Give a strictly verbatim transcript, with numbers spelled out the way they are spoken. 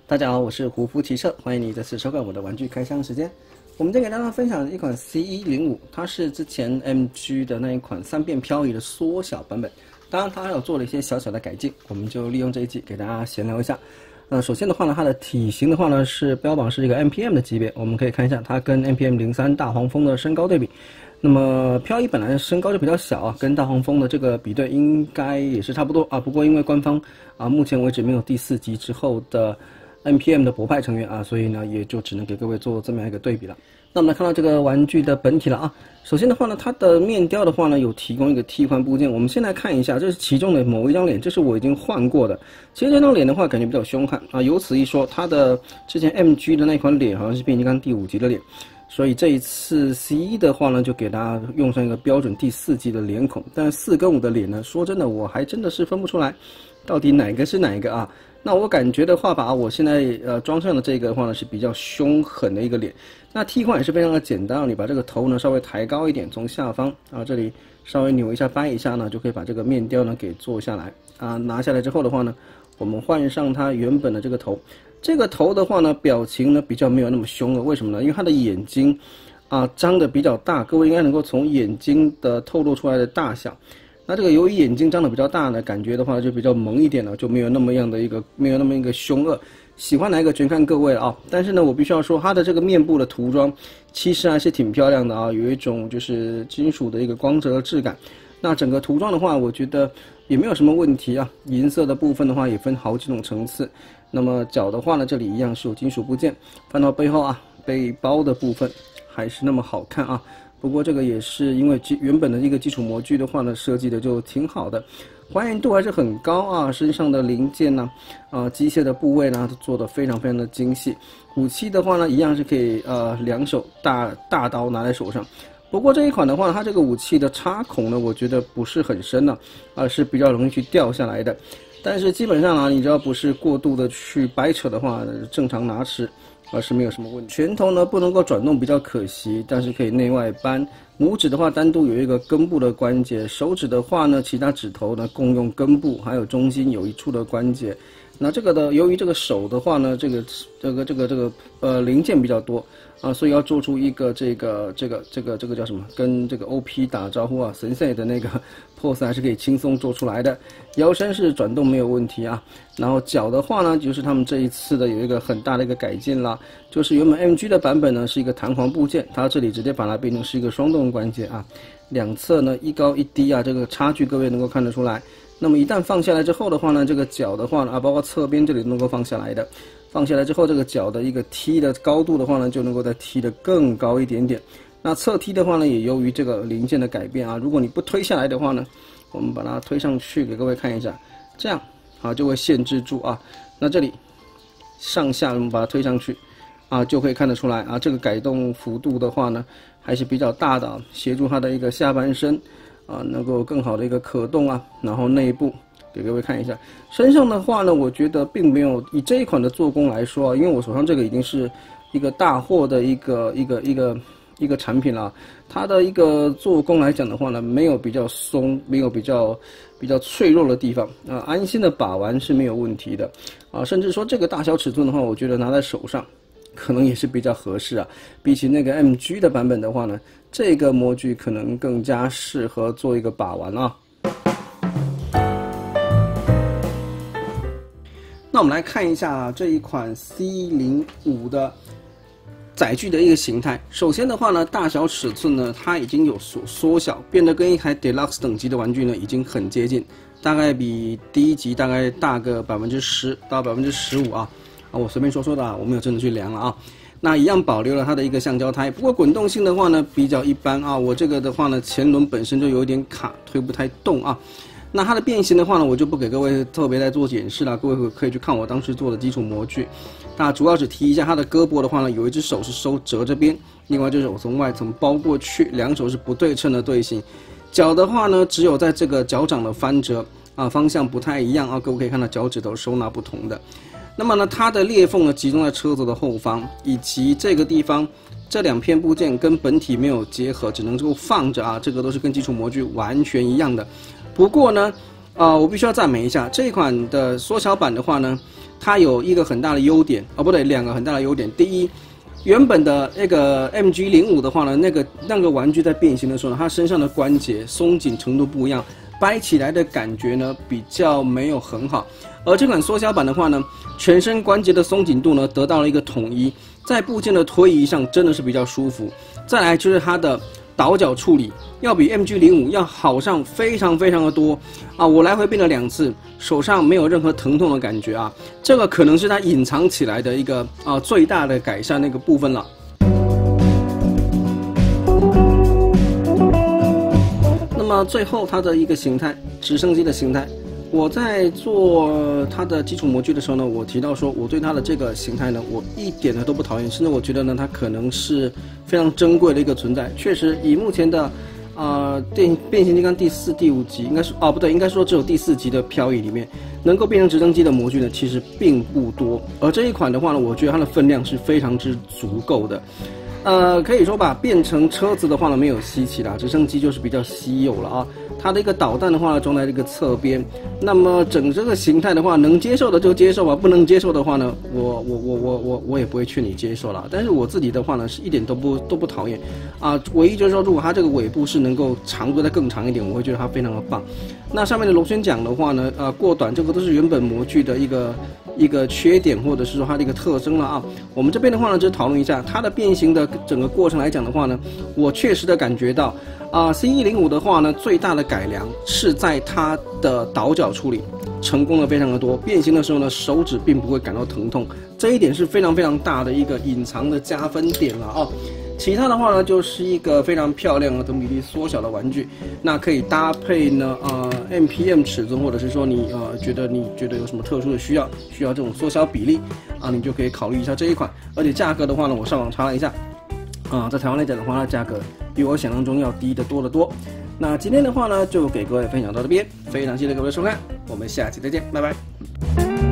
大家好，我是胡夫骑车，欢迎你再次收看我的玩具开箱时间。我们今天给大家分享一款 C 一零五，它是之前 M G 的那一款三变漂移的缩小版本，当然它还有做了一些小小的改进，我们就利用这一集给大家闲聊一下。呃，首先的话呢，它的体型的话呢是标榜是一个 M P M 的级别，我们可以看一下它跟 M P M 零三大黄蜂的身高对比。那么漂移本来身高就比较小啊，跟大黄蜂的这个比对应该也是差不多啊。不过因为官方啊目前为止没有第四集之后的 M P M 的博派成员啊，所以呢也就只能给各位做这么样一个对比了。那我们来看到这个玩具的本体了啊。首先的话呢，它的面雕的话呢有提供一个替换部件，我们先来看一下，这是其中的某一张脸，这是我已经换过的。其实这张脸的话感觉比较凶悍啊，由此一说，它的之前 M G 的那款脸好像是变形金刚第五集的脸。所以这一次 C 一的话呢，就给大家用上一个标准第四季的脸孔，但是四跟五的脸呢，说真的，我还真的是分不出来，到底哪个是哪个啊？那我感觉的话，把我现在呃装上的这个的话呢，是比较凶狠的一个脸。那替换也是非常的简单，你把这个头呢稍微抬高一点，从下方啊这里稍微扭一下掰一下呢，就可以把这个面雕呢给做下来啊。拿下来之后的话呢，我们换上它原本的这个头。这个头的话呢，表情呢比较没有那么凶了，为什么呢？因为它的眼睛啊张的比较大，各位应该能够从眼睛的透露出来的大小。那这个由于眼睛张的比较大呢，感觉的话就比较萌一点了，就没有那么样的一个没有那么一个凶恶。喜欢哪一个全看各位了啊！但是呢，我必须要说，它的这个面部的涂装其实还是挺漂亮的啊，有一种就是金属的一个光泽的质感。那整个涂装的话，我觉得也没有什么问题啊。银色的部分的话也分好几种层次。那么脚的话呢，这里一样是有金属部件。翻到背后啊，背包的部分还是那么好看啊。不过这个也是因为基原本的一个基础模具的话呢，设计的就挺好的，还原度还是很高啊。身上的零件呢、啊，啊机械的部位呢，都做得非常非常的精细。武器的话呢，一样是可以呃两手大大刀拿在手上。不过这一款的话，它这个武器的插孔呢，我觉得不是很深呢、啊，而是比较容易去掉下来的。但是基本上啊，你只要不是过度的去掰扯的话，正常拿持而是没有什么问题。拳头呢不能够转动比较可惜，但是可以内外扳。拇指的话单独有一个根部的关节，手指的话呢，其他指头呢共用根部，还有中心有一处的关节。那这个的，由于这个手的话呢，这个这个这个这个呃零件比较多啊，所以要做出一个这个这个这个这个叫什么，跟这个 O P 打招呼啊，神赛的那个 pose 还是可以轻松做出来的。腰身是转动没有问题啊。然后脚的话呢，就是他们这一次的有一个很大的一个改进啦，就是原本 M G 的版本呢是一个弹簧部件，它这里直接把它变成是一个双动关节啊，两侧呢一高一低啊，这个差距各位能够看得出来。那么一旦放下来之后的话呢，这个脚的话呢啊，包括侧边这里能够放下来的，放下来之后，这个脚的一个踢的高度的话呢，就能够再踢得更高一点点。那侧踢的话呢，也由于这个零件的改变啊，如果你不推下来的话呢，我们把它推上去给各位看一下，这样啊就会限制住啊。那这里上下我们把它推上去啊，就可以看得出来啊，这个改动幅度的话呢，还是比较大的啊，协助它的一个下半身。啊，能够更好的一个可动啊，然后内部给各位看一下。身上的话呢，我觉得并没有以这一款的做工来说啊，因为我手上这个已经是一个大货的一个一个一个一个产品了，它的一个做工来讲的话呢，没有比较松，没有比较比较脆弱的地方啊，安心的把玩是没有问题的啊，甚至说这个大小尺寸的话，我觉得拿在手上可能也是比较合适啊，比起那个 M G 的版本的话呢，这个模具可能更加适合做一个把玩啊。那我们来看一下这一款 C 零五的载具的一个形态。首先的话呢，大小尺寸呢，它已经有所缩小，变得跟一台 Deluxe 等级的玩具呢已经很接近，大概比第一级大概大个百分之十到百分之十五啊。啊，我随便说说的啊，我没有真的去量了啊。那一样保留了它的一个橡胶胎，不过滚动性的话呢比较一般啊。我这个的话呢，前轮本身就有点卡，推不太动啊。那它的变形的话呢，我就不给各位特别再做解释了，各位可以去看我当时做的基础模具。那主要只提一下它的胳膊的话呢，有一只手是收折这边，另外就是我从外层包过去，两手是不对称的队形。脚的话呢，只有在这个脚掌的翻折啊，方向不太一样啊，各位可以看到脚趾头收纳不同的。那么呢，它的裂缝呢集中在车子的后方，以及这个地方，这两片部件跟本体没有结合，只能够放着啊，这个都是跟基础模具完全一样的。不过呢，啊、呃，我必须要赞美一下这一款的缩小版的话呢， 它有一个很大的优点哦，不对，两个很大的优点。第一，原本的那个 M G 零五的话呢，那个那个玩具在变形的时候呢，它身上的关节松紧程度不一样，掰起来的感觉呢比较没有很好。而这款缩小版的话呢，全身关节的松紧度呢得到了一个统一，在部件的推移上真的是比较舒服。再来就是它的倒角处理，要比 M G 零五要好上非常非常的多啊！我来回变了两次，手上没有任何疼痛的感觉啊，这个可能是它隐藏起来的一个啊最大的改善那个部分了。那么最后它的一个形态，直升机的形态。我在做它的基础模具的时候呢，我提到说，我对它的这个形态呢，我一点呢都不讨厌，甚至我觉得呢，它可能是非常珍贵的一个存在。确实，以目前的，呃，电变形金刚第四、第五集，应该是哦不对，应该说只有第四集的漂移里面，能够变成直升机的模具呢，其实并不多。而这一款的话呢，我觉得它的分量是非常之足够的。呃，可以说吧，变成车子的话呢，没有稀奇啦，直升机就是比较稀有了啊。它的一个导弹的话呢，装在这个侧边，那么整这个形态的话，能接受的就接受吧，不能接受的话呢，我我我我我我也不会劝你接受了。但是我自己的话呢，是一点都不都不讨厌啊。唯一就是说，如果它这个尾部是能够长度再更长一点，我会觉得它非常的棒。那上面的螺旋桨的话呢，呃，过短，这个都是原本模具的一个一个缺点，或者是说它的一个特征了啊。我们这边的话呢，就讨论一下它的变形的整个过程来讲的话呢，我确实的感觉到。啊 ，C 一零五的话呢，最大的改良是在它的倒角处理成功的非常的多，变形的时候呢，手指并不会感到疼痛，这一点是非常非常大的一个隐藏的加分点了啊。其他的话呢，就是一个非常漂亮的等比例缩小的玩具，那可以搭配呢呃 M P M 尺寸，或者是说你呃觉得你觉得有什么特殊的需要，需要这种缩小比例啊，你就可以考虑一下这一款。而且价格的话呢，我上网查了一下。啊，在台湾来讲的话，它价格比我想象中要低得多得多。那今天的话呢，就给各位分享到这边，非常谢谢各位的收看，我们下期再见，拜拜。